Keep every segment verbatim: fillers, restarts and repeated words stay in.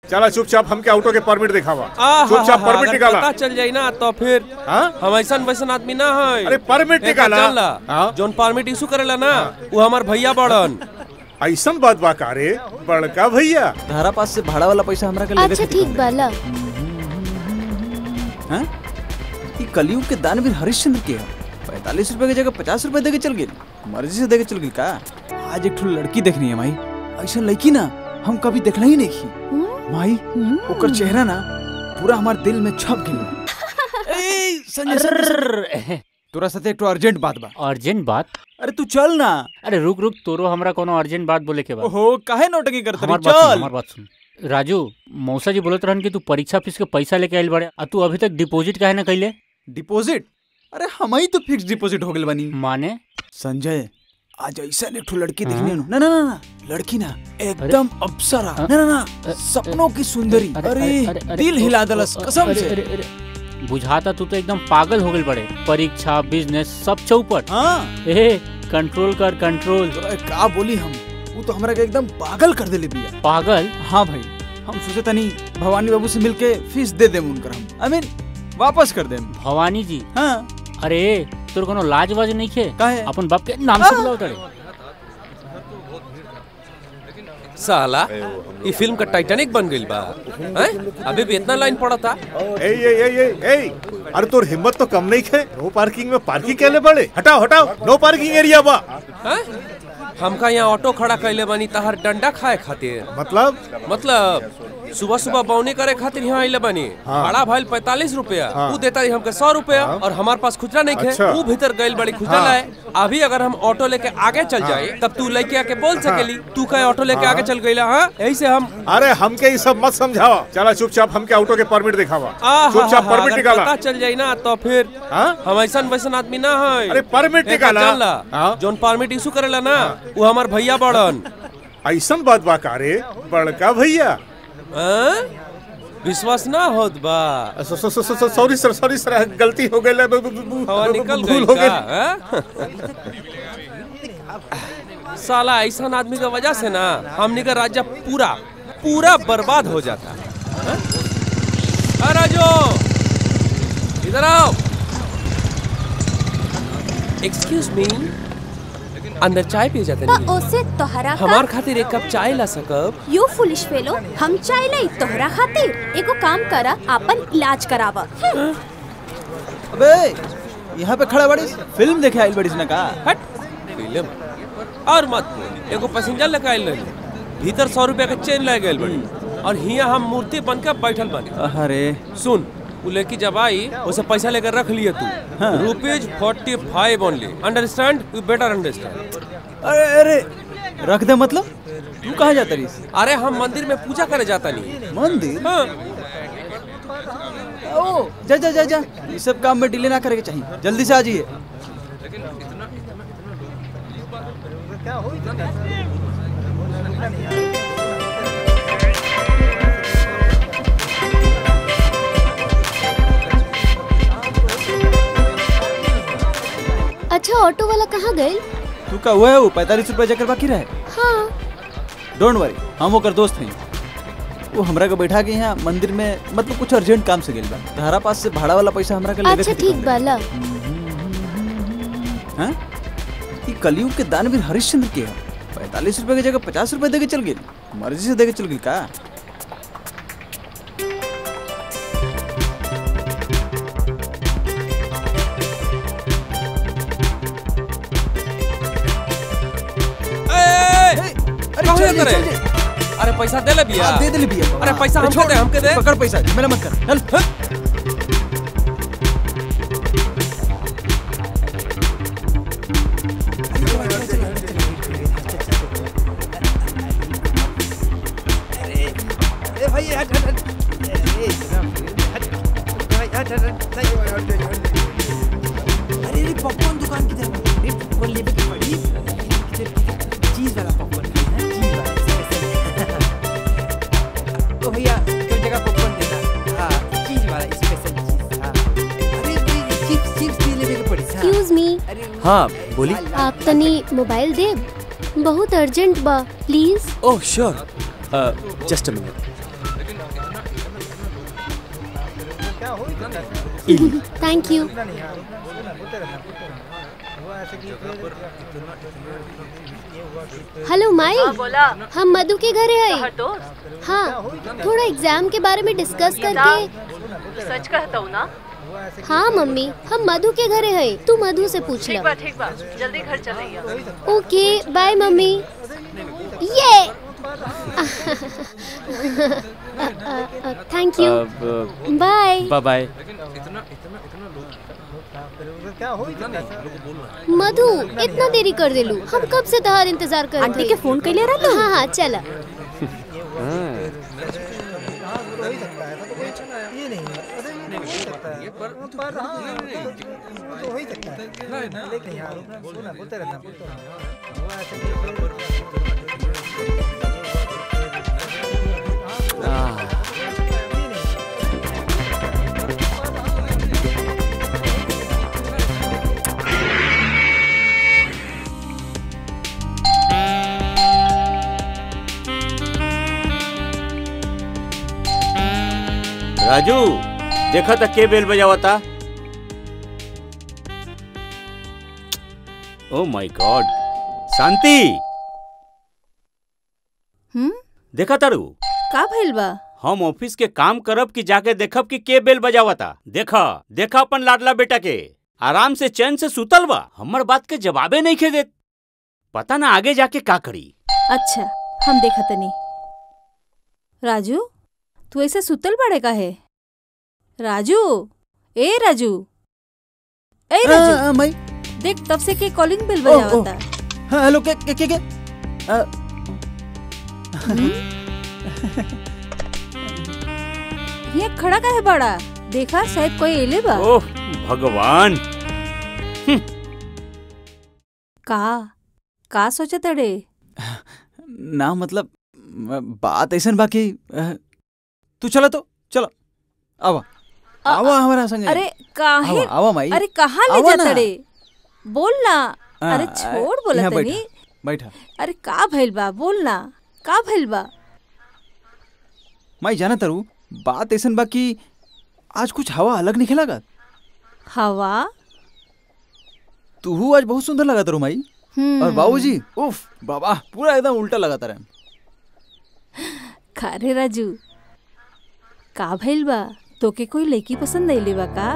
चला चुपचाप हमके ऑटो के परमिट दिखावा। चुपचाप परमिट निकाला। पता चल जाई ना तो फिर हम ऐसा वैसन आदमी ना है। अरे परमिट निकाला। जोन परमिट इशू करेला ना वो हमार भैया बड़न। ऐसा बात बा का रे बड़का भैया। धारा पास से भाड़ा वाला पैसा हमरा के लेके। अच्छा ठीक बाला। हैं? ये कलयुग के दानवीर हरिश्चंद्र के पैतालीस रुपए की जगह पचास रुपए देके चल गई। मर्जी से देके चल गई का। आज एक लड़की देखनी है माई। ऐसा लड़की ना हम कभी देखना ही नहीं की। माई ओकर चेहरा ना पूरा हमारे दिल में छप गया। ए संजय सर तोरा साथे एक तो अर्जेंट बात बा। अर्जेंट बात? अरे तू चल ना। अरे रुक रुक तोरो हमरा कोनो अर्जेंट बात बोले के बा। ओहो काहे नौटंकी करत रे? चल हमार बात सुन। राजू मौसा जी बोलत रहन कि तू परीक्षा फीस के पैसा लेके आइल बाड़े आ तू अभी तक डिपॉजिट काहे ना कइले? डिपॉजिट? अरे हमई तो फिक्स डिपॉजिट हो गेल बानी। माने? संजय आज ऐसा एक ठो लड़की देखने नु। ना ना ना लड़की ना एकदम अप्सरा। ना ना ना सपनों की सुंदरी। अरे दिल हिला दलस कसम से। बुझाता तू तो एकदम पागल हो गेल बड़े। परीक्षा बिजनेस सब चौपट। हाँ ए कंट्रोल कर कंट्रोल। का बोली हम वो तो हमरा के एकदम पागल कर देले बिया। पागल? हाँ भाई हम सोचे तनी भवानी बाबू से मिलके फीस दे देम उनकर। हम आई मीन वापस कर देम। भवानी जी? हाँ। अरे तोर कोनो लाज वाज नहीं खे? काहे? अपन बाप के नाम से बुलाओ तड़े। साला ये फिल्म का टाइटैनिक बन गई बा। हैं? अभी भी इतना लाइन पड़ा था। ए ए ए ए अरे तोर हिम्मत तो कम नहीं खे। नो पार्किंग में पार्किंग केले बड़े। हटाओ हटाओ नो पार्किंग एरिया बा। हैं? हमका यहाँ ऑटो खड़ा कैले बानी तहर डंडा खाए खातिर। मतलब? मतलब सुबह सुबह बौनी करे खातिर यहाँ आइले बानी। भाड़ा भाईल पैतालीस रुपया। वो देता है हमके सौ रुपया और हमारे पास खुचरा नहीं खे। वो भीतर गइल बड़ी खुचरा लाए। अभी अगर हम ऑटो लेके आगे चल जाए तब तू लेके आके बोल सकेली तू कहे ऑटो लेके आगे चल गइला। हाँ यही से हम। अरे हमके ये सब मत समझाओ। चला चुपचाप हमके ऑटो के परमिट दिखावा। चुपचाप परमिट निकाला। पता चल जाई ना तो फिर हम ऐसा वैसन आदमी ना है। अरे परमिट निकाला। जोन परमिट इशू करेला ना वो हमार भैया बड़न। ऐसा बात बा का रे बड़का भैया। विश्वास ना होत बा। सॉरी सर सॉरी सर गलती हो गई। हवा निकल गई का? साला ऐसा आदमी का वजह से ना हमनी का राज्य पूरा पूरा बर्बाद हो जाता। राजू इधर आओ। एक्सक्यूज मी अंदर चाय पी जाते नहीं? ओसे तोहरा हमार खातिर एक कप चाय ला सकब? यू फुलिश फेलो हम चाय लाई तोहरा खातिर। एको काम करा अपन इलाज करावा। अबे यहाँ पे खड़ा बड़ी फिल्म देखे आइल बड़ी ना का? हट फिल्म और मत एगो पैसेंजर लेके आइल रही। भीतर सौ रुपया का चेन ले गए बड़ी और हिया हम मूर्ति बनकर बैठल बनी। अरे सुन लेकी जब आई उसे पैसा लेकर रख लिए तू। हाँ। Rupees forty five only. Understand? You better understand. अरे अरे रख दे मतलब तू कहाँ जाता रही? अरे हम मंदिर में पूजा करे जाता नहीं। मंदिर? हाँ। ओ जा जा जा जा ये सब काम में डिले ना करे के चाहिए। जल्दी से आ जाइए। अच्छा ऑटो वाला कहाँ गए? तू का हुआ है वो पैतालीस रुपए जाकर बाकी रहे। हाँ डोंट वरी हम वो कर दोस्त हैं। वो हमरा को बैठा के यहाँ मंदिर में मतलब कुछ अर्जेंट काम से गेल बा। धारा पास से भाड़ा वाला पैसा हमरा के लेके। अच्छा ठीक बाला। हैं? ये कलयुग के दानवीर हरिश्चंद्र के पैतालीस रुपए की जगह पचास रुपए देके चल गई। मर्जी से देके चल गई का। अरे पैसा दे ले बिया। दे दे ले बिया। अरे पैसा हमके दे हमके दे। पकड़ पैसा मेरा मत कर। चल अरे भाई हट हट अरे पॉपकॉर्न दुकान किधर? पॉपकॉर्न लेने की पड़ी चीज वाला पॉपकॉर्न। तो भैया कोई जगह पॉपकॉर्न देना। हाँ चीज वाला स्पेशल चीज। हाँ अरे चिप्स चिप्स लेने की पड़ी। Excuse me. हाँ बोली। आप तनी मोबाइल दे बहुत अर्जेंट बा please. Oh sure just a minute. Thank you. Hello माई, हम मधु के घरे है। हाँ, थोड़ा एग्जाम के बारे में डिस्कस करके। सच कहता हूँ ना? हाँ मम्मी, हम मधु के घरे है, तू मधु से पूछ ठीक बा ठीक बा, जल्दी घर चलइया। Okay bye mummy. ये thank you, bye bye bye. Madhu इतना देरी कर देलू, हम कब से तहार इंतजार कर। आंटी के फोन कर ले रहा। हाँ हाँ चला। राजू देखा था के बेल बजावता। ओ माय गॉड, शांति। हम्म देखा तारू का भइल बा? हम ऑफिस के काम करब कि जाके देखब कि के बेल बजावता। देखा देखा अपन लाडला बेटा के आराम से चैन से सुतल बा, हमर बात के जवाबे नहीं खे देत। पता ना आगे जाके का करी। अच्छा हम देखा तनी। राजू तू ऐसे सुतल बड़े का है? राजू, ए राजू, ए राजू। आ, आ, माई देख तब से के कॉलिंग बेल बजावता। हाँ हेलो, के के के, के? आ, ये खड़ा का है बड़ा? देखा शायद कोई एले बा। ओह भगवान। का का सोचे तड़े? ना मतलब बात ऐसा बाकी। तू चला तो चलो, आवा आवा हमारा संग। अरे काहे? आवा, आवा माई। अरे कहाँ ले जा तड़े? बोल ना। अरे छोड़ बोला तनी। बैठा। अरे का भइल बा? बोल ना का भइल बा? माई जाना तारू बात ऐसा बाकी आज कुछ हवा अलग निकला गा। हवा? तू आज बहुत सुंदर लगा तारू माई। और बाबूजी उफ बाबा पूरा एकदम उल्टा लगा तारा। खारे राजू का भइल बा? तोके कोई लड़की पसंद नहीं लेवा का?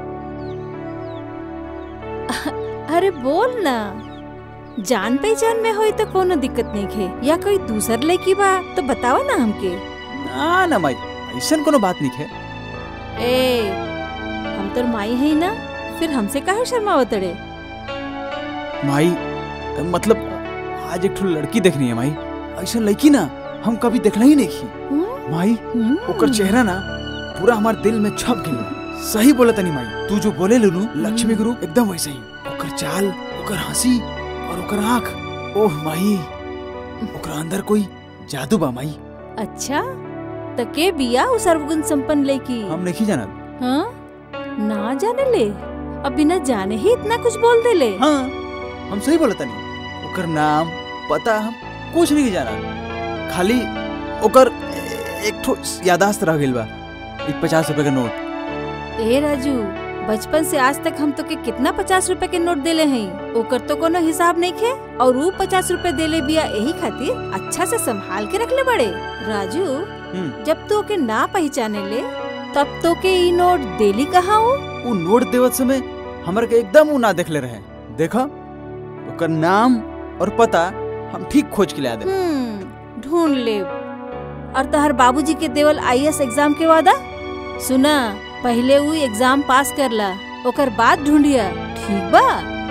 अरे बोल ना। जान पहचान में होई तो कोनो दिक्कत नहीं है, या कोई दूसर लड़की बा तो बतावा ना हमके। ना ना माई ऐसा कोनो बात नहीं है। ए हम तो माई है ना, फिर हमसे काहे शर्मावत रे? माई मतलब आज एक लड़की देखनी है माई। ऐसा लड़की ना हम कभी देखना ही नहीं की। माई ओकर चेहरा ना पूरा हमारे दिल में छप गया। सही बोला तनी माई, तू जो बोले लुनू लक्ष्मी गुरु एकदम वैसे ही। ओकर चाल, ओकर हंसी और ओकर आँख, ओह माई ओकर अंदर कोई जादू बा माई। अच्छा तो के बिया उ सर्वगुण संपन्न लड़की? हम नहीं जाना। हाँ ना जाने ले, अब बिना जाने ही इतना कुछ बोल दे ले। हाँ हम सही बोला तनी। ओकर नाम पता हम कुछ नहीं जाना, खाली ओकर एक ठो यादाश्त रह गइल बा, एक पचास रुपए का नोट। ए राजू बचपन से आज तक हम तो के कितना पचास रुपए के नोट देले हैं, ओकर तो कोनो हिसाब नहीं खे। और वो पचास रुपए देले बिया यही खातिर अच्छा से संभाल के रख ले बड़े। राजू जब तो के ना पहचाने ले तब तो के ई नोट देली कहाँ हो? वो नोट देवत समय हमारे के एकदम वो ना देख ले रहे। देखा ओकर नाम और पता हम ठीक खोज के ला दे। ढूंढ ले। और तहर बाबूजी के देवल आई एस एग्जाम के वादा सुना, पहले वो एग्जाम पास कर ला, ओकर बाद ढूंढिया, ठीक बा?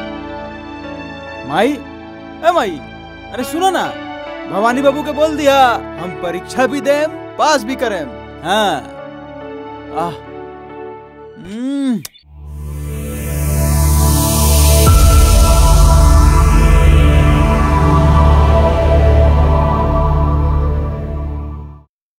माई ए माई, अरे सुनो ना, भवानी बाबू के बोल दिया हम परीक्षा भी दें पास भी करें। हाँ आह